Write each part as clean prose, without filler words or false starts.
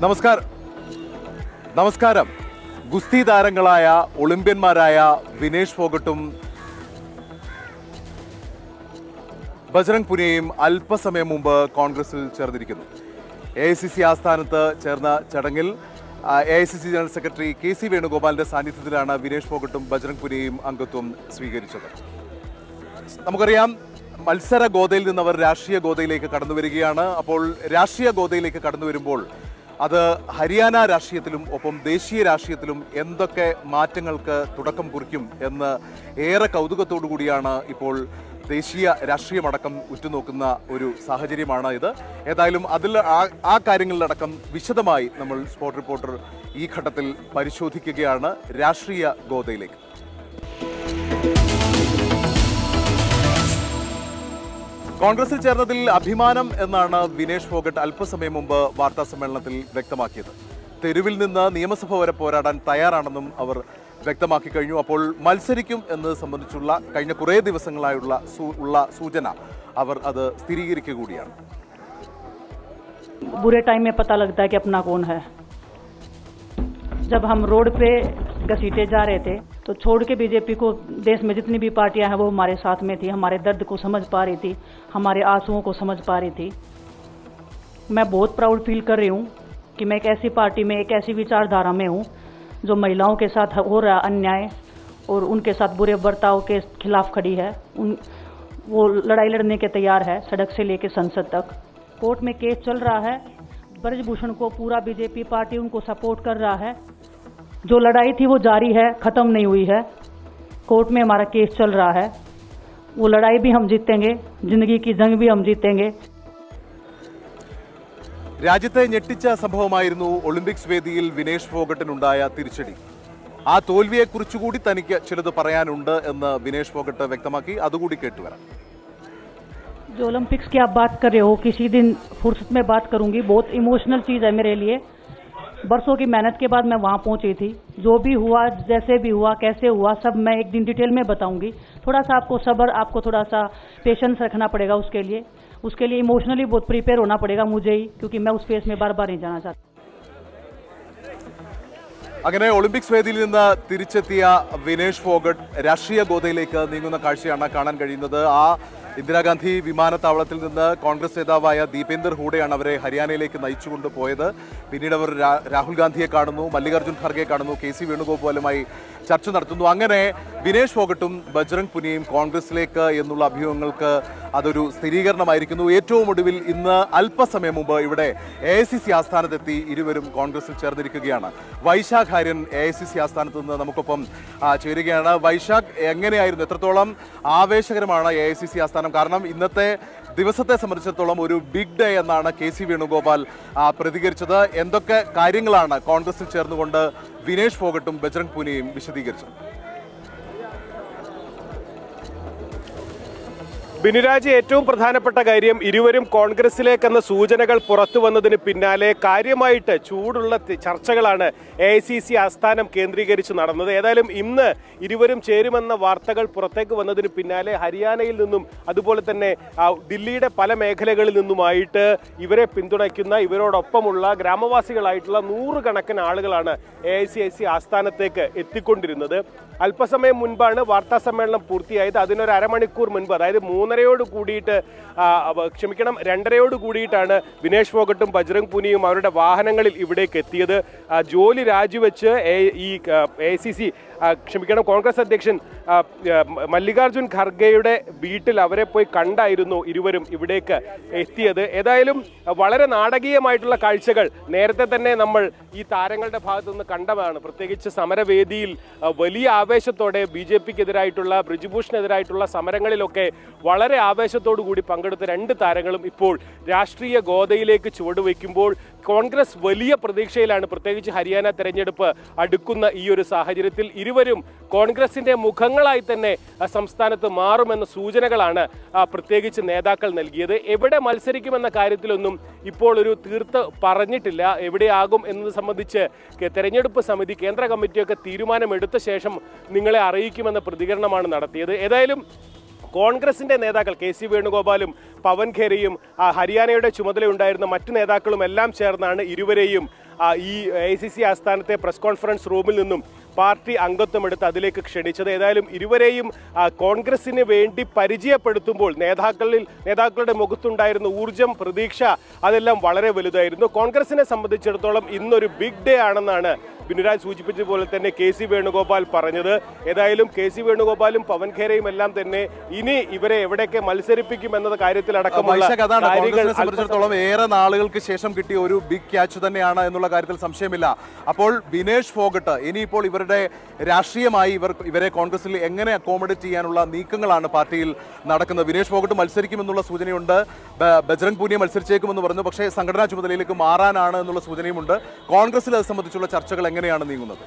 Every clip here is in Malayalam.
നമസ്കാരം. ഗുസ്തി താരങ്ങളായ ഒളിമ്പ്യന്മാരായ വിനേഷ് ഫോഗട്ടും ബജ്രംഗ് പുനിയയും അല്പസമയം മുമ്പ് കോൺഗ്രസിൽ ചേർന്നിരിക്കുന്നു. AICC ആസ്ഥാനത്ത് ചേർന്ന ചടങ്ങിൽ AICC ജനറൽ സെക്രട്ടറി KC വേണുഗോപാലിന്റെ സാന്നിധ്യത്തിലാണ് വിനേഷ് ഫോഗട്ടും ബജ്രംഗ് പുനിയയും അംഗത്വം സ്വീകരിച്ചത്. നമുക്കറിയാം, മത്സര ഗോതയിൽ നിന്നവർ രാഷ്ട്രീയ ഗോതയിലേക്ക് കടന്നു വരികയാണ്. അപ്പോൾ രാഷ്ട്രീയ ഗോതയിലേക്ക് കടന്നു വരുമ്പോൾ അത് ഹരിയാന രാഷ്ട്രീയത്തിലും ഒപ്പം ദേശീയ രാഷ്ട്രീയത്തിലും എന്തൊക്കെ മാറ്റങ്ങൾക്ക് തുടക്കം കുറിക്കും എന്ന് ഏറെ കൗതുകത്തോടു കൂടിയാണ് ഇപ്പോൾ ദേശീയ രാഷ്ട്രീയമടക്കം ഉറ്റുനോക്കുന്ന ഒരു സാഹചര്യമാണ് ഇത്. ഏതായാലും ആ കാര്യങ്ങളിലടക്കം വിശദമായി നമ്മൾ സ്പോട്ട് റിപ്പോർട്ടർ ഈ ഘട്ടത്തിൽ പരിശോധിക്കുകയാണ് രാഷ്ട്രീയ ഗോതയിലേക്ക്. കോൺഗ്രസിൽ ചേർന്നതിൽ അഭിമാനം എന്നാണ് വിനേഷ് ഫോഗട്ട് അല്പസമയം മുമ്പ് വാർത്താ സമ്മേളനത്തിൽ വ്യക്തമാക്കിയത്. തെരുവിൽ നിന്ന് നിയമസഭ വരെ പോരാടാൻ തയ്യാറാണെന്നും അവർ വ്യക്തമാക്കി കഴിഞ്ഞു. അപ്പോൾ മത്സരിക്കും എന്നത് സംബന്ധിച്ചുള്ള കഴിഞ്ഞ കുറേ ദിവസങ്ങളായുള്ള സൂചന അവർ അത് സ്ഥിരീകരിക്കുക കൂടിയാണ്. बुरे टाइम में पता लगता है कि अपना कौन है. जब हम रोड पे घसीटे जा रहे थे तो छोड़ के बीजेपी को देश में जितनी भी पार्टियां हैं वो हमारे साथ में थी, हमारे दर्द को समझ पा रही थी, हमारे आंसुओं को समझ पा रही थी. मैं बहुत प्राउड फील कर रही हूँ कि मैं एक ऐसी पार्टी में, एक ऐसी विचारधारा में हूँ जो महिलाओं के साथ हो रहा अन्याय और उनके साथ बुरे बर्ताव के खिलाफ खड़ी है. वो लड़ाई लड़ने के तैयार है, सड़क से लेके संसद तक. कोर्ट में केस चल रहा है, ब्रजभूषण को पूरा बीजेपी पार्टी उनको सपोर्ट कर रहा है. जो लड़ाई थी वो जारी है, खत्म नहीं हुई है. कोर्ट में हमारा केस चल रहा है, वो लड़ाई भी हम जीतेंगे, जिंदगी की जंग भी हम जीतेंगे. രാജ്യത്തെ ഞെട്ടിച്ച സംഭവമായിരുന്നു ഒളിമ്പിക്സ് വേദിയിൽ വിനേഷ് ഫോഗട്ടിനുണ്ടായ തിരിച്ചടി. ആ തോൽവിയെക്കുറിച്ചുകൂടി തനിക്ക് ചിലത് പറയാനുണ്ട് എന്ന് വിനേഷ് ഫോഗട്ട് വ്യക്തമാക്കി. അതുകൂടി കേട്ടുവരാം. जो ओलंपिक्स की आप बात कर रहे हो, किसी दिन फुर्सत में बात करूंगी. बहुत इमोशनल चीज़ है मेरे लिए. बरसों की मेहनत के बाद मैं वहाँ पहुँची थी. जो भी हुआ, जैसे भी हुआ, कैसे हुआ, सब मैं एक दिन डिटेल में बताऊंगी. थोड़ा सा आपको सब्र, आपको थोड़ा सा पेशेंस रखना पड़ेगा. उसके लिए इमोशनली बहुत प्रिपेयर होना पड़ेगा मुझे ही, क्योंकि मैं उस फेस में बार बार नहीं जाना चाहता. അങ്ങനെ ഒളിമ്പിക്സ് വേദിയിൽ നിന്ന് തിരിച്ചെത്തിയ വിനേഷ് ഫോഗട്ട് രാഷ്ട്രീയ ഗോതയിലേക്ക് നീങ്ങുന്ന കാഴ്ചയാണ് കാണാൻ കഴിയുന്നത്. ഇന്ദിരാഗാന്ധി വിമാനത്താവളത്തിൽ നിന്ന് കോൺഗ്രസ് നേതാവായ ദീപേന്ദർ ഹൂഡയാണ് അവരെ ഹരിയാനയിലേക്ക് നയിച്ചുകൊണ്ട് പോയത്. പിന്നീട് അവർ രാഹുൽ ഗാന്ധിയെ കാണുന്നു, മല്ലികാർജ്ജുൻ ഖർഗെ കാണുന്നു, KC വേണുഗോപാലുമായി ചർച്ച നടത്തുന്നു. അങ്ങനെ വിനേഷ് ഫോഗട്ടും ബജ്രംഗ് പുനിയയും കോൺഗ്രസിലേക്ക് എന്നുള്ള അഭ്യൂഹങ്ങൾക്ക് അതൊരു സ്ഥിരീകരണമായിരിക്കുന്നു. ഏറ്റവും ഒടുവിൽ ഇന്ന് അല്പസമയം മുമ്പ് ഇവിടെ AICC ആസ്ഥാനത്തെത്തി ഇരുവരും കോൺഗ്രസിൽ ചേർന്നിരിക്കുകയാണ്. വൈശാഖ് ആര്യൻ AICC ആസ്ഥാനത്ത് നിന്ന് നമുക്കൊപ്പം ചേരുകയാണ്. വൈശാഖ്, എങ്ങനെയായിരുന്നു, എത്രത്തോളം ആവേശകരമാണ് AICC ആസ്ഥാനം? കാരണം ഇന്നത്തെ ദിവസത്തെ സംബന്ധിച്ചിടത്തോളം ഒരു ബിഗ് ഡേ എന്നാണ് KC വേണുഗോപാൽ പ്രതികരിച്ചത്. എന്തൊക്കെ കാര്യങ്ങളാണ് കോൺഗ്രസിൽ ചേർന്നുകൊണ്ട് വിനേഷ് ഫോഗട്ടും ബജ്രംഗ് പുനിയയും വിശദീകരിച്ചത്? ബിനുരാജ്, ഏറ്റവും പ്രധാനപ്പെട്ട കാര്യം, ഇരുവരും കോൺഗ്രസിലേക്കെന്ന സൂചനകൾ പുറത്തു വന്നതിന് പിന്നാലെ കാര്യമായിട്ട് ചൂടുള്ള ചർച്ചകളാണ് AICC ആസ്ഥാനം കേന്ദ്രീകരിച്ച് നടന്നത്. ഏതായാലും ഇന്ന് ഇരുവരും ചേരുമെന്ന വാർത്തകൾ പുറത്തേക്ക് വന്നതിന് പിന്നാലെ ഹരിയാനയിൽ നിന്നും അതുപോലെ തന്നെ ദില്ലിയുടെ പല മേഖലകളിൽ നിന്നുമായിട്ട് ഇവരെ പിന്തുണയ്ക്കുന്ന, ഇവരോടൊപ്പമുള്ള ഗ്രാമവാസികളായിട്ടുള്ള 100 കണക്കിന് ആളുകളാണ് AICC ആസ്ഥാനത്തേക്ക് എത്തിക്കൊണ്ടിരുന്നത്. അല്പസമയം മുൻപാണ് വാർത്താ സമ്മേളനം പൂർത്തിയായത്. അതിനൊരു അരമണിക്കൂർ മുൻപ്, അതായത് 2:30 കൂടിയിട്ടാണ് വിനേഷ് ഫോഗട്ടും ബജ്രംഗ് പുനിയയും അവരുടെ വാഹനങ്ങളിൽ ഇവിടേക്ക് എത്തിയത്. ജോലി രാജിവെച്ച് കോൺഗ്രസ് അധ്യക്ഷൻ മല്ലികാർജ്ജുൻ ഖർഗെയുടെ വീട്ടിൽ അവരെ പോയി കണ്ടായിരുന്നു ഇരുവരും ഇവിടേക്ക് എത്തിയത്. ഏതായാലും വളരെ നാടകീയമായിട്ടുള്ള കാഴ്ചകൾ നേരത്തെ തന്നെ നമ്മൾ ഈ താരങ്ങളുടെ ഭാഗത്തുനിന്ന് കണ്ടതാണ്. പ്രത്യേകിച്ച് സമരവേദിയിൽ വലിയ ആവേശത്തോടെ BJPക്കെതിരായിട്ടുള്ള, ബ്രിജ്ഭൂഷണെതിരായിട്ടുള്ള സമരങ്ങളിലൊക്കെ വളരെ ആവേശത്തോടു കൂടി പങ്കെടുത്ത 2 താരങ്ങളും ഇപ്പോൾ രാഷ്ട്രീയ ഗോതയിലേക്ക് ചുവടുവയ്ക്കുമ്പോൾ കോൺഗ്രസ് വലിയ പ്രതീക്ഷയിലാണ്. പ്രത്യേകിച്ച് ഹരിയാന തെരഞ്ഞെടുപ്പ് അടുക്കുന്ന ഈ ഒരു സാഹചര്യത്തിൽ ഇരുവരും കോൺഗ്രസിന്റെ മുഖങ്ങളായി തന്നെ സംസ്ഥാനത്ത് മാറുമെന്ന സൂചനകളാണ് പ്രത്യേകിച്ച് നേതാക്കൾ നൽകിയത്. എവിടെ മത്സരിക്കുമെന്ന കാര്യത്തിലൊന്നും ഇപ്പോൾ ഒരു തീർത്ത് പറഞ്ഞിട്ടില്ല. എവിടെയാകും എന്നത് സംബന്ധിച്ച് തെരഞ്ഞെടുപ്പ് സമിതി, കേന്ദ്ര കമ്മിറ്റിയൊക്കെ തീരുമാനമെടുത്ത ശേഷം നിങ്ങളെ അറിയിക്കുമെന്ന പ്രതികരണമാണ് നടത്തിയത്. ഏതായാലും കോൺഗ്രസിന്റെ നേതാക്കൾ KC വേണുഗോപാലും പവൻ ഖേരയും ഹരിയാനയുടെ ചുമതലയുണ്ടായിരുന്ന മറ്റു നേതാക്കളും എല്ലാം ചേർന്നാണ് ഇരുവരെയും ഈ AICC ആസ്ഥാനത്തെ പ്രസ് കോൺഫറൻസ് റൂമിൽ നിന്നും പാർട്ടി അംഗത്വമെടുത്ത് അതിലേക്ക് ക്ഷണിച്ചത്. ഏതായാലും ഇരുവരെയും കോൺഗ്രസിന് വേണ്ടി പരിചയപ്പെടുത്തുമ്പോൾ നേതാക്കളുടെ മുഖത്തുണ്ടായിരുന്ന ഊർജം, പ്രതീക്ഷ അതെല്ലാം വളരെ വലുതായിരുന്നു. കോൺഗ്രസിനെ സംബന്ധിച്ചിടത്തോളം ഇന്നൊരു ബിഗ് ഡേ ആണെന്നാണ് ബിനുരാജ് സൂചിപ്പിച്ചതുപോലെ തന്നെ KC വേണുഗോപാൽ പറഞ്ഞത്. ഏതായാലും KC വേണുഗോപാലും പവൻ ഖേരയും എല്ലാം തന്നെ ഇനി ഇവരെ എവിടെയൊക്കെ മത്സരിപ്പിക്കും എന്ന കാര്യത്തിലടക്കമുള്ള കോൺഗ്രസിനെ സംബന്ധിച്ചിടത്തോളം ഏറെ നാളുകൾക്ക് ശേഷം കിട്ടിയ ഒരു ബിഗ് ക്യാച്ച് തന്നെയാണ് എന്നുള്ള കാര്യത്തിൽ സംശയമില്ല. അപ്പോൾ വിനേഷ് ഫോഗട്ട് ഇനിയിപ്പോൾ ഇവരുടെ രാഷ്ട്രീയമായി ഇവരെ കോൺഗ്രസിൽ എങ്ങനെ അക്കോമഡേറ്റ് ചെയ്യാനുള്ള നീക്കങ്ങളാണ് പാർട്ടിയിൽ നടക്കുന്നത്. വിനേഷ് ഫോഗട്ട് മത്സരിക്കുമെന്നുള്ള സൂചനയുണ്ട്. ബജ്രംഗ് പൂനിയ മത്സരിച്ചേക്കുമെന്ന് പറഞ്ഞു. പക്ഷേ സംഘടനാ ചുമതലയിലേക്ക് മാറാനാണ് എന്നുള്ള സൂചനയുമുണ്ട്. കോൺഗ്രസിൽ അത് സംബന്ധിച്ചുള്ള ചർച്ചകൾ എങ്ങനെയാണ് നീങ്ങുന്നത്?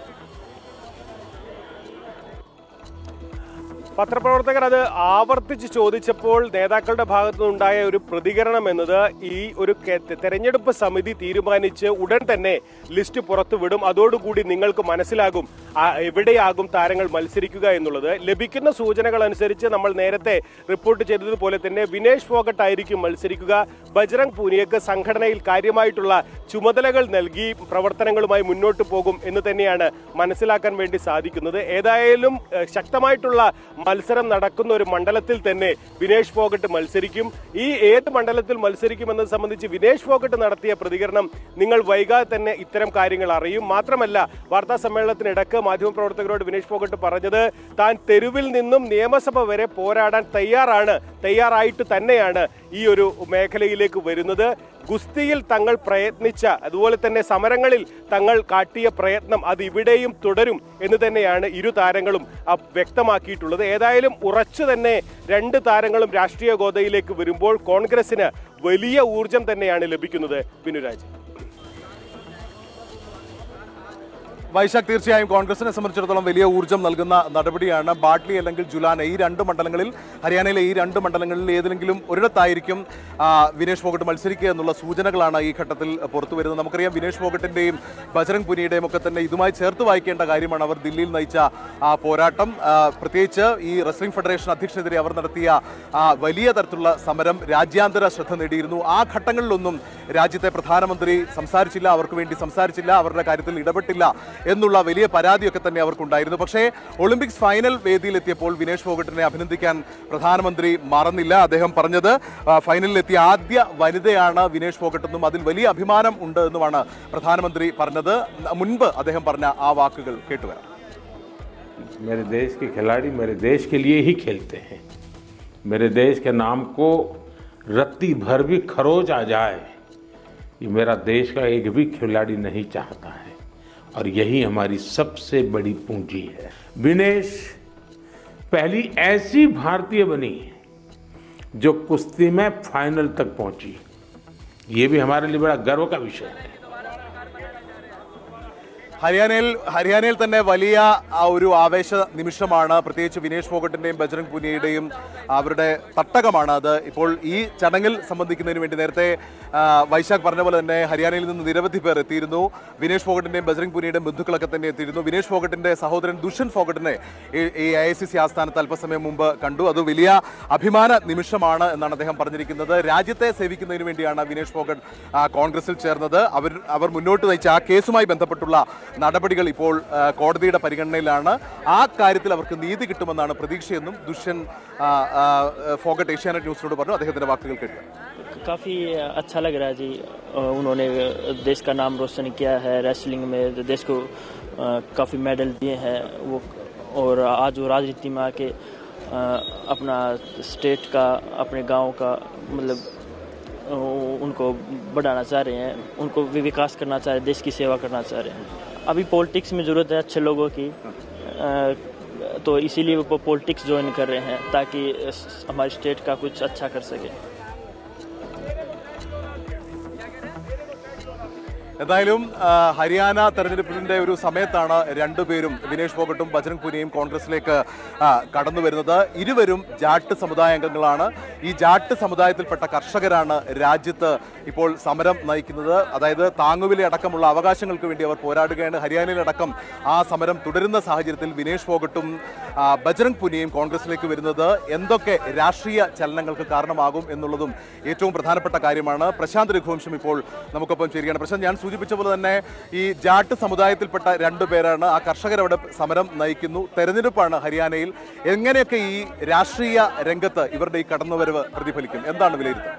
പത്രപ്രവർത്തകർ അത് ആവർത്തിച്ച് ചോദിച്ചപ്പോൾ നേതാക്കളുടെ ഭാഗത്തു നിന്നുണ്ടായ ഒരു പ്രതികരണം എന്നത് ഈ ഒരു തെരഞ്ഞെടുപ്പ് സമിതി തീരുമാനിച്ച് ഉടൻ തന്നെ ലിസ്റ്റ് പുറത്തുവിടും, അതോടുകൂടി നിങ്ങൾക്ക് മനസ്സിലാകും എവിടെയാകും താരങ്ങൾ മത്സരിക്കുക എന്നുള്ളത്. ലഭിക്കുന്ന സൂചനകൾ അനുസരിച്ച് നമ്മൾ നേരത്തെ റിപ്പോർട്ട് ചെയ്തതുപോലെ തന്നെ വിനേഷ് ഫോഗട്ട് ആയിരിക്കും മത്സരിക്കുക. ബജ്രംഗ് പൂനിയക്ക് സംഘടനയിൽ കാര്യമായിട്ടുള്ള ചുമതലകൾ നൽകി പ്രവർത്തനങ്ങളുമായി മുന്നോട്ട് പോകും എന്ന് തന്നെയാണ് മനസ്സിലാക്കാൻ വേണ്ടി സാധിക്കുന്നത്. ഏതായാലും ശക്തമായിട്ടുള്ള മത്സരം നടക്കുന്ന ഒരു മണ്ഡലത്തിൽ തന്നെ വിനേഷ് ഫോഗട്ട് മത്സരിക്കും. ഈ ഏത് മണ്ഡലത്തിൽ മത്സരിക്കുമെന്നത് സംബന്ധിച്ച് വിനേഷ് ഫോഗട്ട് നടത്തിയ പ്രതികരണം നിങ്ങൾ വൈകാതെ തന്നെ ഇത്തരം കാര്യങ്ങൾ അറിയും. മാത്രമല്ല, വാർത്താ സമ്മേളനത്തിനിടക്ക് മാധ്യമപ്രവർത്തകരോട് വിനേഷ് ഫോഗട്ട് പറഞ്ഞത് താൻ തെരുവിൽ നിന്നും നിയമസഭ വരെ പോരാടാൻ തയ്യാറായിട്ട് തന്നെയാണ് ഈ ഒരു മേഖലയിലേക്ക് വരുന്നത്. ഗുസ്തിയിൽ തങ്ങൾ പ്രയത്നിച്ച, അതുപോലെ തന്നെ സമരങ്ങളിൽ തങ്ങൾ കാട്ടിയ പ്രയത്നം അത് ഇവിടെയും തുടരും എന്ന് തന്നെയാണ് ഇരു താരങ്ങളും വ്യക്തമാക്കിയിട്ടുള്ളത്. ഏതായാലും ഉറച്ചു തന്നെ രണ്ട് താരങ്ങളും രാഷ്ട്രീയ ഗോദയിലേക്ക് വരുമ്പോൾ കോൺഗ്രസിന് വലിയ ഊർജം തന്നെയാണ് ലഭിക്കുന്നത്. ബിനുരാജ്. വൈശാഖ്, തീർച്ചയായും കോൺഗ്രസിനെ സംബന്ധിച്ചിടത്തോളം വലിയ ഊർജ്ജം നൽകുന്ന നടപടിയാണ് ബാട്ട്ലി അല്ലെങ്കിൽ ജുലാന. ഈ രണ്ട് മണ്ഡലങ്ങളിൽ, ഹരിയാനയിലെ ഈ രണ്ട് മണ്ഡലങ്ങളിൽ ഏതെങ്കിലും ഒരിടത്തായിരിക്കും വിനേഷ് ഫോഗട്ട് മത്സരിക്കുക എന്നുള്ള സൂചനകളാണ് ഈ ഘട്ടത്തിൽ പുറത്തു വരുന്നത്. നമുക്കറിയാം വിനേഷ് ഫോഗട്ടിൻ്റെയും ബജ്രംഗ് പുനിയുടെയും ഒക്കെ തന്നെ ഇതുമായി ചേർത്ത് വായിക്കേണ്ട കാര്യമാണ് അവർ ദില്ലിയിൽ നയിച്ച പോരാട്ടം. പ്രത്യേകിച്ച് ഈ റെസ്ലിംഗ് ഫെഡറേഷൻ അധ്യക്ഷനെതിരെ അവർ നടത്തിയ വലിയ തരത്തിലുള്ള സമരം രാജ്യാന്തര ശ്രദ്ധ നേടിയിരുന്നു. ആ ഘട്ടങ്ങളിലൊന്നും രാജ്യത്തെ പ്രധാനമന്ത്രി സംസാരിച്ചില്ല, അവർക്ക് വേണ്ടി സംസാരിച്ചില്ല, അവരുടെ കാര്യത്തിൽ ഇടപെട്ടില്ല എന്നുള്ള വലിയ പരാതിയൊക്കെ തന്നെ അവർക്കുണ്ടായിരുന്നു. പക്ഷേ ഒളിമ്പിക്സ് ഫൈനൽ വേദിയിലെത്തിയപ്പോൾ വിനേഷ് ഫോഗട്ടിനെ അഭിനന്ദിക്കാൻ പ്രധാനമന്ത്രി മറന്നില്ല. അദ്ദേഹം പറഞ്ഞത് ഫൈനലിലെത്തിയ ആദ്യ വനിതയാണ് വിനേഷ് ഫോഗട്ട് എന്നും അതിൽ വലിയ അഭിമാനം ഉണ്ട് എന്നുമാണ് പ്രധാനമന്ത്രി പറഞ്ഞത്. മുൻപ് അദ്ദേഹം പറഞ്ഞ ആ വാക്കുകൾ കേട്ടുവരാം. मेरे देश के खिलाड़ी मेरे देश के लिए ही खेलते हैं. मेरे देश के नाम को रत्ती भर भी खरोच आ जाए, ये मेरा देश का एक भी खिलाड़ी नहीं चाहता है, और यही हमारी सबसे बड़ी पूंजी है. विनेश पहली ऐसी भारतीय बनी जो कुश्ती में फाइनल तक पहुंची. ये भी हमारे लिए बड़ा गर्व का विषय है. ഹരിയാനയിൽ തന്നെ വലിയ ഒരു ആവേശ നിമിഷമാണ്. പ്രത്യേകിച്ച് വിനേഷ് ഫോഗട്ടിൻ്റെയും ബജ്രംഗ് പുനിയയുടെയും അവരുടെ തട്ടകമാണ് അത്. ഇപ്പോൾ ഈ ചടങ്ങിൽ സംബന്ധിക്കുന്നതിന് വേണ്ടി നേരത്തെ വൈശാഖ് പറഞ്ഞ പോലെ തന്നെ ഹരിയാനയിൽ നിന്ന് നിരവധി പേർ എത്തിയിരുന്നു. വിനേഷ് ഫോഗട്ടിൻ്റെയും ബജ്രംഗ് പുനിയുടെയും ബന്ധുക്കളൊക്കെ തന്നെ എത്തിയിരുന്നു. വിനേഷ് ഫോഗട്ടിൻ്റെ സഹോദരൻ ദുഷ്യന്ത് ഫോഗട്ടിനെ ഈ AICC ആസ്ഥാനത്ത് അല്പസമയം മുമ്പ് കണ്ടു. അത് വലിയ അഭിമാന നിമിഷമാണ് എന്നാണ് അദ്ദേഹം പറഞ്ഞിരിക്കുന്നത്. രാജ്യത്തെ സേവിക്കുന്നതിന് വേണ്ടിയാണ് വിനേഷ് ഫോഗട്ട് കോൺഗ്രസിൽ ചേർന്നത്. അവർ മുന്നോട്ട് നയിച്ച ആ കേസുമായി ബന്ധപ്പെട്ടുള്ള നടപടികൾ ഇപ്പോൾ കോടതിയുടെ പരിഗണനയിലാണ്. ആ കാര്യത്തിൽ അവർക്ക് നീതി കിട്ടുമെന്നാണ് പ്രതീക്ഷയെന്നും ദുഷ്യന്ത് ഫോഗട്ട് ഏഷ്യാനെറ്റ് ന്യൂസിനോട് പറഞ്ഞു. അദ്ദേഹത്തിന്റെ വാക്കുകൾ കേട്ടു. काफ़ी अच्छा लग रहा है जी. उन्होंने देश का नाम रोशन किया है रेसलिंग में, देश को काफ़ी मेडल दिए हैं वो, और आज वो राजनीति में आके अपना स्टेट का, अपने गांव का मतलब उनको बढ़ाना चाह रहे हैं, उनको भी विकास करना चाह रहे हैं, देश की सेवा करना चाह रहे हैं. अभी पॉलिटिक्स में ज़रूरत है अच्छे लोगों की, तो इसीलिए वो पॉलिटिक्स ज्वाइन कर रहे हैं ताकि हमारे स्टेट का कुछ अच्छा कर सके. എന്തായാലും ഹരിയാന തെരഞ്ഞെടുപ്പിന്റെ ഒരു സമയത്താണ് രണ്ടുപേരും വിനേഷ് ഫോഗട്ടും ബജ്രംഗ് പുനിയയും കോൺഗ്രസിലേക്ക് കടന്നു വരുന്നത്. ഇരുവരും ജാട്ട് സമുദായ അംഗങ്ങളാണ്. ഈ ജാട്ട് സമുദായത്തിൽപ്പെട്ട കർഷകരാണ് രാജ്യത്ത് ഇപ്പോൾ സമരം നയിക്കുന്നത്. അതായത് താങ്ങുവില അടക്കമുള്ള അവകാശങ്ങൾക്ക് വേണ്ടി അവർ പോരാടുകയാണ്. ഹരിയാനയിലടക്കം ആ സമരം തുടരുന്ന സാഹചര്യത്തിൽ വിനേഷ് ഫോഗട്ടും ബജ്രംഗ് പുനിയയും കോൺഗ്രസിലേക്ക് വരുന്നത് എന്തൊക്കെ രാഷ്ട്രീയ ചലനങ്ങൾക്ക് കാരണമാകും എന്നുള്ളതും ഏറ്റവും പ്രധാനപ്പെട്ട കാര്യമാണ്. പ്രശാന്ത് രഘുവംശം ഇപ്പോൾ നമുക്കൊപ്പം ചേരുകയാണ്. പ്രശാന്ത്, ഞാൻ സൂചിപ്പിച്ച പോലെ തന്നെ ഈ ജാട്ട് സമുദായത്തിൽപ്പെട്ട 2 പേരാണ് ആ കർഷകരവിടെ സമരം നയിക്കുന്നു. തെരഞ്ഞെടുപ്പാണ് ഹരിയാനയിൽ. എങ്ങനെയൊക്കെ ഈ രാഷ്ട്രീയ രംഗത്ത് ഇവരുടെ ഈ കടന്നുവരവ് പ്രതിഫലിക്കും? എന്താണ് വിലയിരുത്തൽ?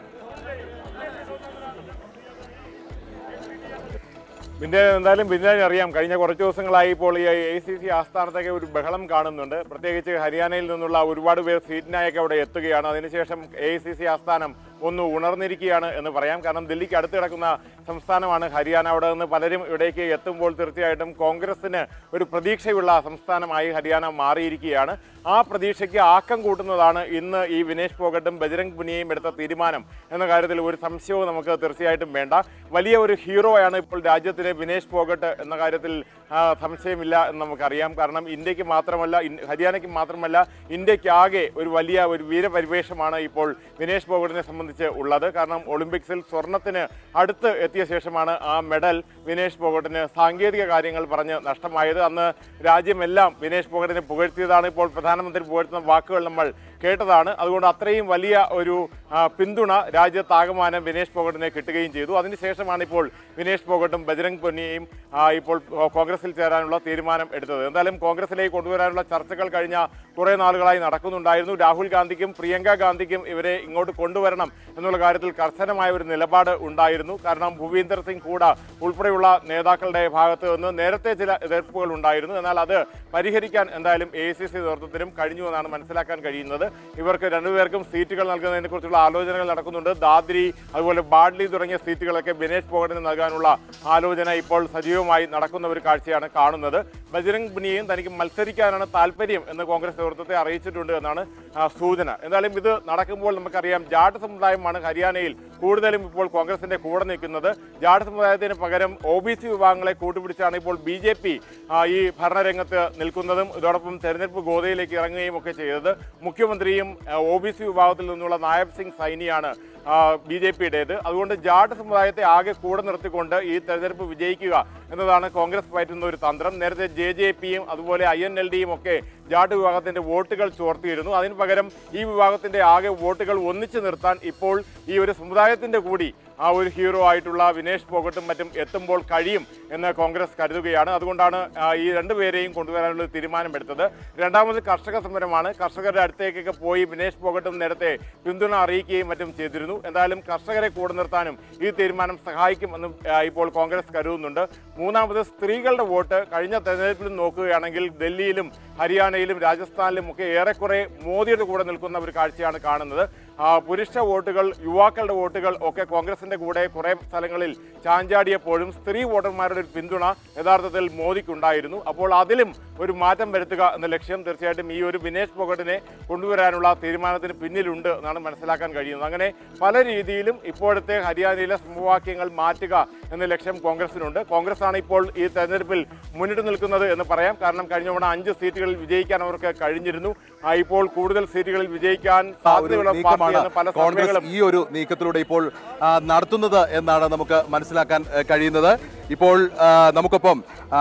പിന്നെ എന്തായാലും ബിന്ദുവിനെ അറിയാം, കഴിഞ്ഞ കുറച്ച് ദിവസങ്ങളായി ഇപ്പോൾ ഈ AICC ആസ്ഥാനത്തൊക്കെ ഒരു ബഹളം കാണുന്നുണ്ട്. പ്രത്യേകിച്ച് ഹരിയാനയിൽ നിന്നുള്ള ഒരുപാട് പേർ സീറ്റിനായൊക്കെ അവിടെ എത്തുകയാണ്. അതിനുശേഷം AICC ആസ്ഥാനം ഒന്ന് ഉണർന്നിരിക്കുകയാണ് എന്ന് പറയാം. കാരണം ദില്ലിക്ക് അടുത്ത് കിടക്കുന്ന സംസ്ഥാനമാണ് ഹരിയാന. അവിടെ നിന്ന് പലരും ഇവിടേക്ക് എത്തുമ്പോൾ തീർച്ചയായിട്ടും കോൺഗ്രസിന് ഒരു പ്രതീക്ഷയുള്ള സംസ്ഥാനമായി ഹരിയാന മാറിയിരിക്കുകയാണ്. ആ പ്രതീക്ഷയ്ക്ക് ആക്കം കൂട്ടുന്നതാണ് ഇന്ന് ഈ വിനേഷ് ഫോഗട്ടും ബജ്രംഗ് പുനിയയും എടുത്ത തീരുമാനം എന്ന കാര്യത്തിൽ ഒരു സംശയവും നമുക്ക് തീർച്ചയായിട്ടും വേണ്ട. വലിയ ഒരു ഹീറോയാണ് ഇപ്പോൾ രാജ്യത്തിലെ വിനേഷ് ഫോഗട്ട് എന്ന കാര്യത്തിൽ സംശയമില്ല എന്ന് നമുക്കറിയാം. കാരണം ഇന്ത്യക്ക് മാത്രമല്ല, ഹരിയാനയ്ക്ക് മാത്രമല്ല, ഇന്ത്യക്കാകെ ഒരു വലിയ ഒരു വീരപരിവേഷമാണ് ഇപ്പോൾ വിനേഷ് ഫോഗട്ടിനെ സംബന്ധിച്ച് ഉള്ളത്. കാരണം ഒളിമ്പിക്സിൽ സ്വർണത്തിന് അടുത്ത് എത്തിയ ശേഷമാണ് ആ മെഡൽ വിനേഷ് ഫോഗട്ടിന് സാങ്കേതിക കാര്യങ്ങൾ പറഞ്ഞ് നഷ്ടമായത്. അന്ന് രാജ്യമെല്ലാം വിനേഷ് ഫോഗട്ടിനെ പുകഴ്ത്തിയതാണ്. ഇപ്പോൾ പ്രധാനമന്ത്രി പുകഴ്ത്തുന്ന വാക്കുകൾ നമ്മൾ കേട്ടതാണ്. അതുകൊണ്ട് അത്രയും വലിയ ഒരു പിന്തുണ രാജ്യത്താകമാനം വിനേഷ് ഫോഗട്ടിനെ കിട്ടുകയും ചെയ്തു. അതിനുശേഷമാണ് ഇപ്പോൾ വിനേഷ് ഫോഗട്ടും ബജ്രംഗ് പുനിയയും ഇപ്പോൾ കോൺഗ്രസിൽ ചേരാനുള്ള തീരുമാനം എടുത്തത്. എന്തായാലും കോൺഗ്രസിലേക്ക് കൊണ്ടുവരാനുള്ള ചർച്ചകൾ കഴിഞ്ഞ കുറേ നാളുകളായി നടക്കുന്നുണ്ടായിരുന്നു. രാഹുൽ ഗാന്ധിക്കും പ്രിയങ്ക ഗാന്ധിക്കും ഇവരെ ഇങ്ങോട്ട് കൊണ്ടുവരണം എന്നുള്ള കാര്യത്തിൽ കർശനമായ ഒരു നിലപാട് ഉണ്ടായിരുന്നു. കാരണം ഭൂപീന്ദർ സിംഗ് ഹൂഡ ഉൾപ്പെടെയുള്ള നേതാക്കളുടെ ഭാഗത്ത് നിന്ന് നേരത്തെ ചില എതിർപ്പുകൾ ഉണ്ടായിരുന്നു. എന്നാൽ അത് പരിഹരിക്കാൻ എന്തായാലും AICC നേതൃത്വത്തിനും കഴിഞ്ഞു എന്നാണ് മനസ്സിലാക്കാൻ കഴിയുന്നത്. ഇവർക്ക് 2 പേർക്കും സീറ്റുകൾ നൽകുന്നതിനെ കുറിച്ചുള്ള ആലോചനകൾ നടക്കുന്നുണ്ട്. ദാദ്രി അതുപോലെ ബാഡ്ലി തുടങ്ങിയ സീറ്റുകളൊക്കെ വിനേഷ് ഫോഗട്ടിന് നൽകാനുള്ള ആലോചന ഇപ്പോൾ സജീവമായി നടക്കുന്ന ഒരു കാഴ്ചയാണ് കാണുന്നത്. ബജ്രംഗ് പുനിയയും തനിക്ക് മത്സരിക്കാനാണ് താല്പര്യം എന്ന് കോൺഗ്രസ് നേതൃത്വത്തെ അറിയിച്ചിട്ടുണ്ട് എന്നാണ് സൂചന. എന്തായാലും ഇത് നടക്കുമ്പോൾ നമുക്കറിയാം, ജാട്ട് സമുദായമാണ് ഹരിയാനയിൽ കൂടുതലും ഇപ്പോൾ കോൺഗ്രസിന്റെ കൂടെ നിൽക്കുന്നത്. ജാട്ട് സമുദായത്തിന് പകരം OBC വിഭാഗങ്ങളെ കൂട്ടുപിടിച്ചാണ് ഇപ്പോൾ BJP ഈ ഭരണരംഗത്ത് നിൽക്കുന്നതും ഇതോടൊപ്പം തെരഞ്ഞെടുപ്പ് ഗോതയിലേക്ക് ഇറങ്ങുകയും ഒക്കെ ചെയ്തത്. മുഖ്യമന്ത്രിയും OBC വിഭാഗത്തിൽ നിന്നുള്ള നായബ് സിംഗ് സൈനിയാണ് BJPയുടേത്. അതുകൊണ്ട് ജാട്ട് സമുദായത്തെ ആകെ കൂടെ നിർത്തിക്കൊണ്ട് ഈ തെരഞ്ഞെടുപ്പ് വിജയിക്കുക എന്നതാണ് കോൺഗ്രസ് പയറ്റുന്ന ഒരു തന്ത്രം. നേരത്തെ JJPയും അതുപോലെ INLDയും ഒക്കെ ജാട്ട് വിഭാഗത്തിന്റെ വോട്ടുകൾ ചോർത്തിയിരുന്നു. അതിന് പകരം ഈ വിഭാഗത്തിന്റെ ആകെ വോട്ടുകൾ ഒന്നിച്ചു നിർത്താൻ ഇപ്പോൾ ഈ ഒരു സമുദായത്തിന്റെ കൂടി ആ ഒരു ഹീറോ ആയിട്ടുള്ള വിനേഷ് ഫോഗട്ടും മറ്റും എത്തുമ്പോൾ കഴിയും എന്ന് കോൺഗ്രസ് കരുതുകയാണ്. അതുകൊണ്ടാണ് ഈ 2 പേരെയും കൊണ്ടുവരാനുള്ള തീരുമാനമെടുത്തത്. രണ്ടാമത് കർഷക സമരമാണ്. കർഷകരുടെ അടുത്തേക്കൊക്കെ പോയി വിനേഷ് ഫോഗട്ടും നേരത്തെ പിന്തുണ അറിയിക്കുകയും മറ്റും ചെയ്തിരുന്നു. എന്തായാലും കർഷകരെ കൂടെ നിർത്താനും ഈ തീരുമാനം സഹായിക്കുമെന്നും ഇപ്പോൾ കോൺഗ്രസ് കരുതുന്നുണ്ട്. മൂന്നാമത് സ്ത്രീകളുടെ വോട്ട് കഴിഞ്ഞ തെരഞ്ഞെടുപ്പിലും നോക്കുകയാണെങ്കിൽ ഡൽഹിയിലും ഹരിയാനയിലും രാജസ്ഥാനിലും ഒക്കെ ഏറെക്കുറെ മോദിയുടെ കൂടെ നിൽക്കുന്ന ഒരു കാഴ്ചയാണ് കാണുന്നത്. പുരുഷ വോട്ടുകൾ, യുവാക്കളുടെ വോട്ടുകൾ ഒക്കെ കോൺഗ്രസിന്റെ കൂടെ കുറെ സ്ഥലങ്ങളിൽ ചാഞ്ചാടിയപ്പോഴും സ്ത്രീ വോട്ടർമാരുടെ ഒരു പിന്തുണ യഥാർത്ഥത്തിൽ മോദിക്കുണ്ടായിരുന്നു. അപ്പോൾ അതിലും ഒരു മാറ്റം വരുത്തുക എന്ന ലക്ഷ്യം തീർച്ചയായിട്ടും ഈ ഒരു വിനേഷ് ഫോഗട്ടിനെ കൊണ്ടുവരാനുള്ള തീരുമാനത്തിന് പിന്നിലുണ്ട് എന്നാണ് മനസ്സിലാക്കാൻ കഴിയുന്നത്. അങ്ങനെ പല രീതിയിലും ഇപ്പോഴത്തെ ഹരിയാനയിലെ സമവാക്യങ്ങൾ മാറ്റുക എന്ന ലക്ഷ്യം കോൺഗ്രസിനുണ്ട്. കോൺഗ്രസ് ആണ് ഇപ്പോൾ ഈ തെരഞ്ഞെടുപ്പിൽ മുന്നിട്ട് നിൽക്കുന്നത് എന്ന് പറയാം. കാരണം കഴിഞ്ഞ തവണ 5 സീറ്റുകളിൽ വിജയിക്കാൻ അവർക്ക് കഴിഞ്ഞിരുന്നു. ഇപ്പോൾ കൂടുതൽ സീറ്റുകളിൽ വിജയിക്കാൻ സാധ്യതയുള്ള കോൺഗ്രസ് ഈ ഒരു നീക്കത്തിലൂടെ ഇപ്പോൾ നടത്തുന്നത് എന്നാണ് നമുക്ക് മനസ്സിലാക്കാൻ കഴിയുന്നത്. ഇപ്പോൾ നമുക്കൊപ്പം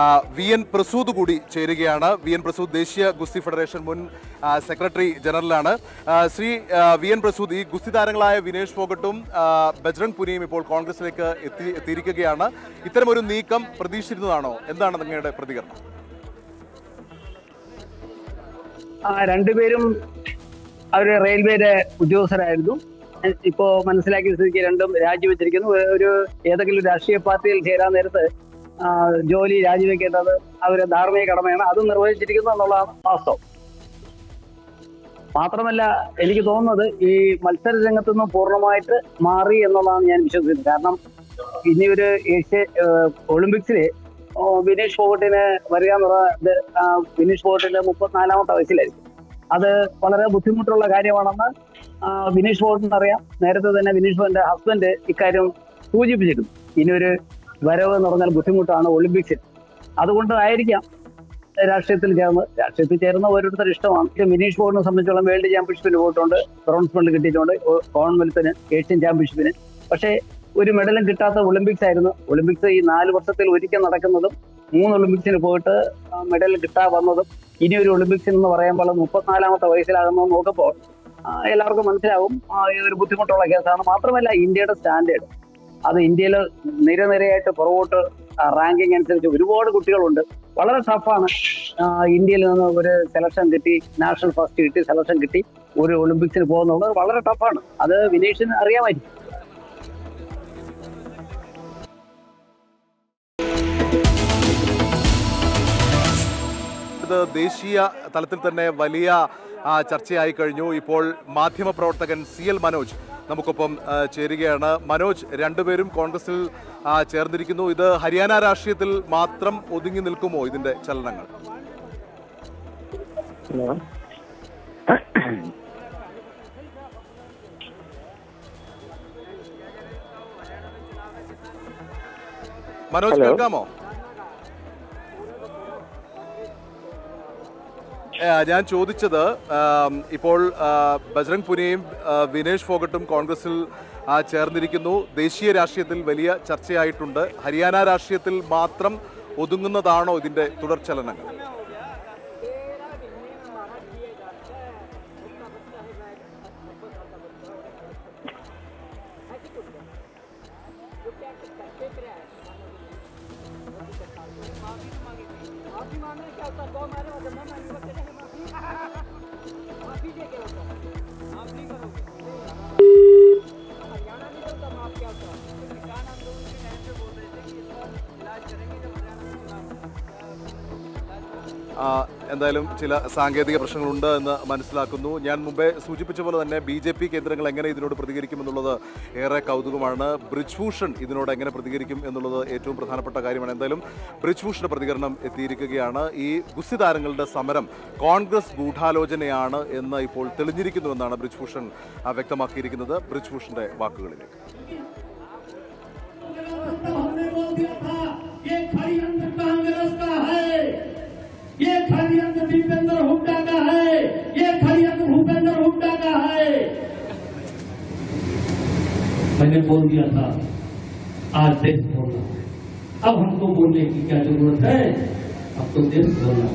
VN പ്രസൂദ് കൂടി ചേരുകയാണ്. VN പ്രസൂദ് ദേശീയ ഗുസ്തി ഫെഡറേഷൻ മുൻ സെക്രട്ടറി ജനറലാണ്. ശ്രീ VN പ്രസൂദ്, ഈ ഗുസ്തി താരങ്ങളായ വിനേഷ് ഫോഗട്ടും ബജ്രംഗ് പുനിയയും ഇപ്പോൾ കോൺഗ്രസിലേക്ക് എത്തിയിരിക്കുകയാണ്. ഇത്തരമൊരു നീക്കം പ്രതീക്ഷിച്ചിരുന്നതാണോ? എന്താണ് നിങ്ങളുടെ പ്രതികരണം? 2 പേരും അവര് റെയിൽവേയുടെ ഉദ്യോഗസ്ഥരായിരുന്നു. ഇപ്പോ മനസ്സിലാക്കിയ സ്ഥിതിക്ക് 2ഉം രാജിവെച്ചിരിക്കുന്നു. ഒരു ഏതെങ്കിലും രാഷ്ട്രീയ പാർട്ടിയിൽ ചേരാൻ നേരത്ത് ജോലി രാജിവെക്കേണ്ടത് അവരുടെ ധാർമ്മിക കടമയാണ്. അത് നിർവഹിച്ചിരിക്കുന്നു എന്നുള്ളതാണ് വാസ്തവം. മാത്രമല്ല, എനിക്ക് തോന്നുന്നത് ഈ മത്സര രംഗത്തു നിന്നും പൂർണ്ണമായിട്ട് മാറി എന്നുള്ളതാണ് ഞാൻ വിശ്വസിക്കുന്നത്. കാരണം ഇനി ഒരു ഒളിമ്പിക്സില് വിനേഷ് ഫോഗട്ടിന് വരിക എന്നുള്ളത് വിനേഷ് ഫോഗട്ടിന്റെ 34ാമത്തെ വയസ്സിലായിരിക്കും. അത് വളരെ ബുദ്ധിമുട്ടുള്ള കാര്യമാണെന്ന് വിനേഷ് ഫോഗട്ടിന് അറിയാം. നേരത്തെ തന്നെ വിനേഷ് ഫോഗട്ടിന്റെ ഹസ്ബൻഡ് ഇക്കാര്യം സൂചിപ്പിച്ചിരുന്നു. ഇനിയൊരു വരവ് എന്ന് പറഞ്ഞാൽ ബുദ്ധിമുട്ടാണ് ഒളിമ്പിക്സിൽ. അതുകൊണ്ടായിരിക്കാം രാഷ്ട്രീയത്തിൽ ചേർന്ന ഓരോരുത്തർ ഇഷ്ടമാണ്. വിനേഷ് ഫോഗട്ടിനെ സംബന്ധിച്ചോളം വേൾഡ് ചാമ്പ്യൻഷിപ്പിന് പോയിട്ടുണ്ട്, ബ്രോൺസ് മെഡൽ കിട്ടിയിട്ടുണ്ട്, കോമൺവെൽത്തിന്, ഏഷ്യൻ ചാമ്പ്യൻഷിപ്പിന്. പക്ഷേ ഒരു മെഡലും കിട്ടാത്ത ഒളിമ്പിക്സ് ആയിരുന്നു. ഒളിമ്പിക്സ് ഈ 4 വർഷത്തിൽ ഒരിക്കൽ നടക്കുന്നതും 3 ഒളിമ്പിക്സിന് പോയിട്ട് മെഡൽ കിട്ടാൻ വന്നതും ഇനി ഒരു ഒളിമ്പിക്സ് എന്ന് പറയുമ്പോൾ 34ാമത്തെ വയസ്സിലാകുന്നത് നോക്കുമ്പോൾ എല്ലാവർക്കും മനസ്സിലാവും ഒരു ബുദ്ധിമുട്ടുള്ള കേസാണ്. മാത്രമല്ല, ഇന്ത്യയുടെ സ്റ്റാൻഡേർഡ് അത് ഇന്ത്യയിൽ നിരനിരയായിട്ട് പുറകോട്ട് റാങ്കിങ് അനുസരിച്ച് ഒരുപാട് കുട്ടികളുണ്ട്. വളരെ ടഫാണ്. ഇന്ത്യയിൽ നിന്ന് ഒരു സെലക്ഷൻ കിട്ടി, നാഷണൽ ഫസ്റ്റ് കിട്ടി, സെലക്ഷൻ കിട്ടി, ഒരു ഒളിമ്പിക്സിന് പോകുന്നത് വളരെ ടഫാണ്. അത് വിനേഷിന് അറിയാമായിരിക്കും. ഇത് ദേശീയ തലത്തിൽ തന്നെ വലിയ ചർച്ചയായി കഴിഞ്ഞു. ഇപ്പോൾ മാധ്യമപ്രവർത്തകൻ CL മനോജ് നമുക്കൊപ്പം ചേരുകയാണ്. മനോജ്, രണ്ടുപേരും കോൺഗ്രസിൽ ചേർന്നിരിക്കുന്നു. ഇത് ഹരിയാന രാഷ്ട്രീയത്തിൽ മാത്രം ഒതുങ്ങി നിൽക്കുമോ ഇതിന്റെ ചലനങ്ങൾ? മനോജ്, കേൾക്കാമോ? ഞാൻ ചോദിച്ചത്, ഇപ്പോൾ ബജ്രംഗ് പുനിയയും വിനേഷ് ഫോഗട്ടും കോൺഗ്രസിൽ ചേർന്നിരിക്കുന്നു. ദേശീയ രാഷ്ട്രീയത്തിൽ വലിയ ചർച്ചയായിട്ടുണ്ട്. ഹരിയാന രാഷ്ട്രീയത്തിൽ മാത്രം ഒതുങ്ങുന്നതാണോ ഇതിന്റെ തുടർചലനങ്ങൾ? എന്തായാലും ചില സാങ്കേതിക പ്രശ്നങ്ങളുണ്ട് എന്ന് മനസ്സിലാക്കുന്നു. ഞാൻ മുമ്പേ സൂചിപ്പിച്ച പോലെ തന്നെ BJP കേന്ദ്രങ്ങൾ എങ്ങനെ ഇതിനോട് പ്രതികരിക്കുമെന്നുള്ളത് ഏറെ കൗതുകമാണ്. ബ്രിജ്ഭൂഷൺ ഇതിനോട് എങ്ങനെ പ്രതികരിക്കും എന്നുള്ളത് ഏറ്റവും പ്രധാനപ്പെട്ട കാര്യമാണ്. എന്തായാലും ബ്രിജ്ഭൂഷണ പ്രതികരണം എത്തിയിരിക്കുകയാണ്. ഈ ഗുസ്തി താരങ്ങളുടെ സമരം കോൺഗ്രസ് ഗൂഢാലോചനയാണ് എന്ന് ഇപ്പോൾ തെളിഞ്ഞിരിക്കുന്നുവെന്നാണ് ബ്രിജ്ഭൂഷൺ വ്യക്തമാക്കിയിരിക്കുന്നത്. ബ്രിജ്ഭൂഷന്റെ വാക്കുകളിലേക്ക്. ये षड्यंत्र दीपेंद्र हुड्डा का है, ये षड्यंत्र भूपेंद्र हुड्डा का है। मैंने बोल दिया था, आज देश बोलना। अब हमको बोलने की क्या जरूरत है? अब तो देश बोलना।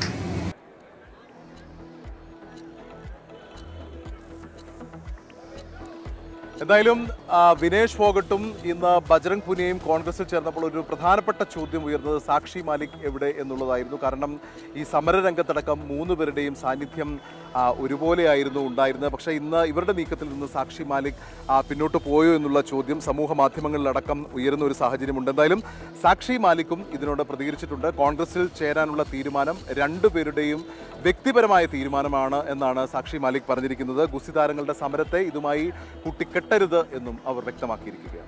എന്തായാലും വിനേഷ് ഫോഗട്ടും ഇന്ന് ബജ്രംഗ് പുനിയയും കോൺഗ്രസിൽ ചേർന്നപ്പോൾ ഒരു പ്രധാനപ്പെട്ട ചോദ്യം ഉയർന്നത് സാക്ഷി മാലിക് എവിടെ എന്നുള്ളതായിരുന്നു. കാരണം ഈ സമരരംഗത്തടക്കം 3 പേരുടെയും സാന്നിധ്യം ഒരുപോലെയായിരുന്നു ഉണ്ടായിരുന്നത്. പക്ഷേ ഇന്ന് ഇവരുടെ നീക്കത്തിൽ നിന്ന് സാക്ഷി മാലിക് പിന്നോട്ട് പോയോ എന്നുള്ള ചോദ്യം സമൂഹ മാധ്യമങ്ങളിലടക്കം ഉയരുന്ന ഒരു സാഹചര്യമുണ്ട്. എന്തായാലും സാക്ഷി മാലിക്കും ഇതിനോട് പ്രതികരിച്ചിട്ടുണ്ട്. കോൺഗ്രസിൽ ചേരാനുള്ള തീരുമാനം 2 പേരുടെയും വ്യക്തിപരമായ തീരുമാനമാണ് എന്നാണ് സാക്ഷി മാലിക് പറഞ്ഞിരിക്കുന്നത്. ഗുസ്തി താരങ്ങളുടെ സമരത്തെ ഇതുമായി കൂട്ടിക്കെട്ടരുത് എന്നും അവർ വ്യക്തമാക്കിയിരിക്കുകയാണ്.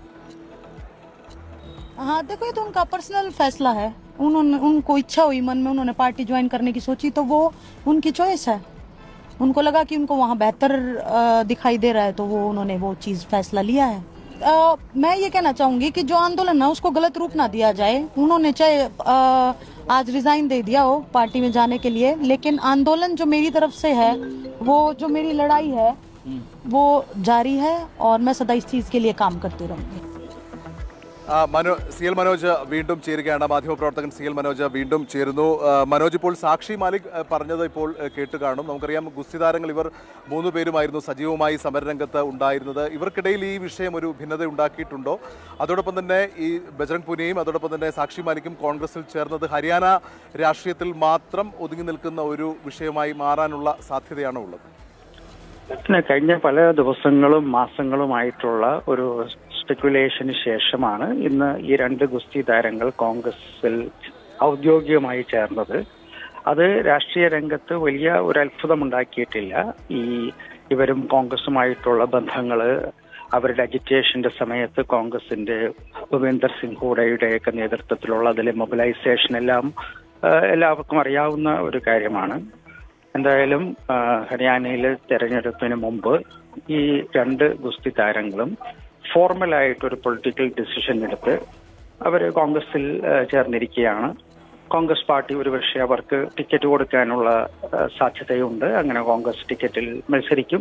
हाँ देखो, ये तो उनका पर्सनल फैसला है. उनको इच्छा हुई मन में, उन्होंने पार्टी ज्वाइन करने की सोची, तो वो उनकी चॉइस है. उनको लगा कि उनको वहाँ बेहतर दिखाई दे रहा है, तो वो उन्होंने वो चीज फैसला लिया है. मैं ये कहना चाहूंगी कि जो आंदोलन है उसको गलत रूप ना दिया जाए. उन्होंने चाहे आज रिजाइन दे दिया हो पार्टी में जाने के लिए, लेकिन आंदोलन जो मेरी तरफ से है, वो जो मेरी लड़ाई है वो जारी है और मैं सदा इस चीज के लिए काम करती रहूंगी. CL മനോജ് വീണ്ടും ചേരുകയാണ്. മാധ്യമപ്രവർത്തകൻ CL മനോജ് വീണ്ടും ചേരുന്നു. മനോജ്, ഇപ്പോൾ സാക്ഷി മാലിക് പറഞ്ഞത് ഇപ്പോൾ കേട്ട് കാണും. നമുക്കറിയാം, ഗുസ്തി താരങ്ങൾ ഇവർ 3 പേരുമായിരുന്നു സജീവമായി സമരരംഗത്ത് ഉണ്ടായിരുന്നത്. ഇവർക്കിടയിൽ ഈ വിഷയം ഒരു ഭിന്നത ഉണ്ടാക്കിയിട്ടുണ്ടോ? അതോടൊപ്പം തന്നെ ഈ ബജ്രംഗ് പുനിയയും അതോടൊപ്പം തന്നെ സാക്ഷി മാലിക്കും കോൺഗ്രസിൽ ചേർന്നത് ഹരിയാന രാഷ്ട്രീയത്തിൽ മാത്രം ഒതുങ്ങി നിൽക്കുന്ന ഒരു വിഷയമായി മാറാനുള്ള സാധ്യതയാണോ ഉള്ളത്? കഴിഞ്ഞ പല ദിവസങ്ങളും മാസങ്ങളുമായിട്ടുള്ള ഒരു സ്പെക്കുലേഷന് ശേഷമാണ് ഇന്ന് ഈ 2 ഗുസ്തി താരങ്ങൾ കോൺഗ്രസിൽ ഔദ്യോഗികമായി ചേർന്നത്. അത് രാഷ്ട്രീയ രംഗത്ത് വലിയ ഒരു അത്ഭുതമുണ്ടാക്കിയിട്ടില്ല. ഇവരും കോൺഗ്രസുമായിട്ടുള്ള ബന്ധങ്ങള്, അവരുടെ അജിറ്റേഷന്റെ സമയത്ത് കോൺഗ്രസിന്റെ ഭൂപേന്ദർ സിംഗ് ഹൂഡയുടെയൊക്കെ നേതൃത്വത്തിലുള്ള അതിലെ മൊബിലൈസേഷൻ എല്ലാം എല്ലാവർക്കും അറിയാവുന്ന ഒരു കാര്യമാണ്. എന്തായാലും ഹരിയാനയിലെ തെരഞ്ഞെടുപ്പിന് മുമ്പ് ഈ 2 ഗുസ്തി താരങ്ങളും ഫോർമലായിട്ടൊരു പൊളിറ്റിക്കൽ ഡിസിഷൻ എടുത്ത് അവർ കോൺഗ്രസിൽ ചേർന്നിരിക്കുകയാണ്. കോൺഗ്രസ് പാർട്ടി ഒരുപക്ഷെ അവർക്ക് ടിക്കറ്റ് കൊടുക്കാനുള്ള സാധ്യതയുണ്ട്. അങ്ങനെ കോൺഗ്രസ് ടിക്കറ്റിൽ മത്സരിക്കും.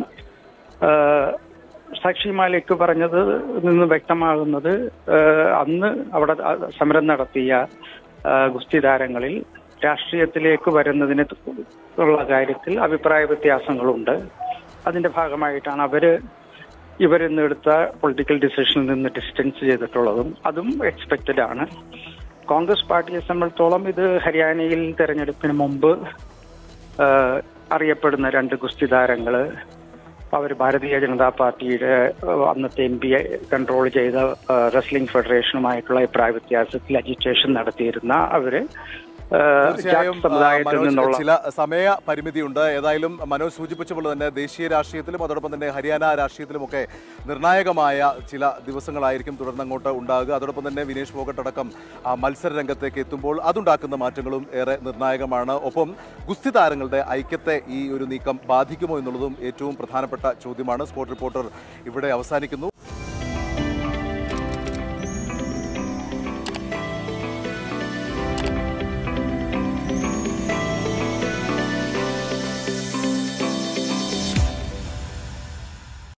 സാക്ഷി മാലിക് പറഞ്ഞത് നിന്ന് വ്യക്തമാകുന്നത്, അന്ന് അവിടെ സമരം നടത്തിയ ഗുസ്തി താരങ്ങളിൽ രാഷ്ട്രീയത്തിലേക്ക് വരുന്നതിന് ഉള്ള കാര്യത്തിൽ അഭിപ്രായ വ്യത്യാസങ്ങളുണ്ട്. അതിന്റെ ഭാഗമായിട്ടാണ് അവര് ഇവരിന്ന് എടുത്ത പൊളിറ്റിക്കൽ ഡിസിഷനിൽ നിന്ന് ഡിസ്റ്റൻസ് ചെയ്തിട്ടുള്ളതും അതും എക്സ്പെക്റ്റഡ് ആണ്. കോൺഗ്രസ് പാർട്ടിയെ സംബന്ധിച്ചോളം ഇത് ഹരിയാനയിൽ തെരഞ്ഞെടുപ്പിന് മുമ്പ് അറിയപ്പെടുന്ന 2 ഗുസ്തി താരങ്ങള്, അവർ ഭാരതീയ ജനതാ പാർട്ടിയുടെ അന്നത്തെ MP കൺട്രോൾ ചെയ്ത റെസ്ലിംഗ് ഫെഡറേഷനുമായിട്ടുള്ള അഭിപ്രായ വ്യത്യാസത്തിൽ അജിറ്റേഷൻ നടത്തിയിരുന്ന അവര് സമുദായത്തിൽ നിന്നുള്ള ചില സമയ പരിമിതിയുണ്ട്. ഏതായാലും മനോജ് സൂചിപ്പിച്ച പോലെ തന്നെ ദേശീയ രാഷ്ട്രീയത്തിലും അതോടൊപ്പം തന്നെ ഹരിയാന രാഷ്ട്രീയത്തിലുമൊക്കെ നിർണായകമായ ചില ദിവസങ്ങളായിരിക്കും തുടർന്നങ്ങോട്ട് ഉണ്ടാകുക. അതോടൊപ്പം തന്നെ വിനേഷ് ഫോഗട്ട് അടക്കം മത്സര രംഗത്തേക്ക് എത്തുമ്പോൾ അതുണ്ടാക്കുന്ന മാറ്റങ്ങളും ഏറെ നിർണായകമാണ്. ഒപ്പം ഗുസ്തി താരങ്ങളുടെ ഐക്യത്തെ ഈ ഒരു നീക്കം ബാധിക്കുമോ എന്നുള്ളതും ഏറ്റവും പ്രധാനപ്പെട്ട ചോദ്യമാണ്. സ്പോർട്സ് റിപ്പോർട്ടർ ഇവിടെ അവസാനിക്കുന്നു.